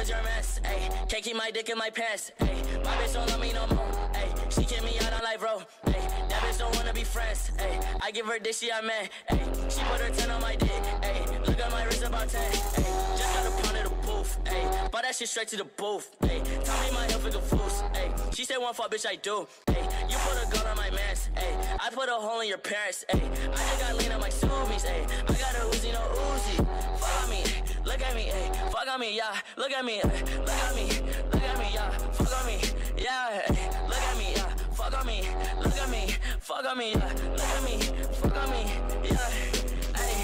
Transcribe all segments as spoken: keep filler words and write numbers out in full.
is your mess, ayy. Can't keep my dick in my pants, ayy. My bitch don't love me no more, ayy. She kick me out on life, bro, ayy. That bitch don't wanna be friends, ayy. I give her dick, she a man, ayy. She put her ten on my dick, ayy. Look at my wrist about ten, ayy. Just got a pound of the booth, ayy. Bought that shit straight to the booth, ayy. Tell me my health is a foos, ayy. She said one fuck, bitch, I do, ayy. You put a gun on my mans, ayy. I put a hole in your parents, ayy. I just got lean on my zoomies, ayy. I got a Uzi, no Uzi. Fuck on me, look at me, ayy. Fuck on me, yeah. Look at me, ay. Look at me, look at me, yeah. Fuck on me, yeah. Ay. Look at me, yeah. Fuck on me, look at me, fuck on me, yeah. Look at me, fuck on me, yeah. Ay.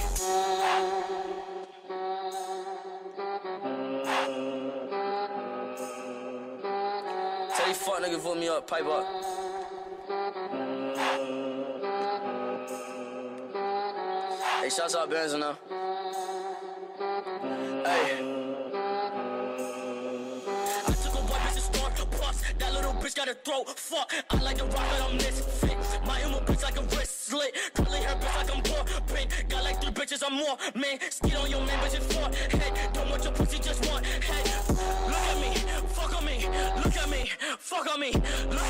Tell these fuck niggas vote me up, pipe up. Hey, shouts out Benz now. Hey. I took a white bitch to store, bust. That little bitch got a throat, fuck. I like the rock, but I'm misfit. My emo bitch like a wrist slit. Curly hair bitch like I'm poor, pink. Got like three bitches or more, man. Skid on your man, bitch, it's four. Hey, don't want your pussy, just want. Hey, look at me, fuck on me. Look at me, fuck on me. Look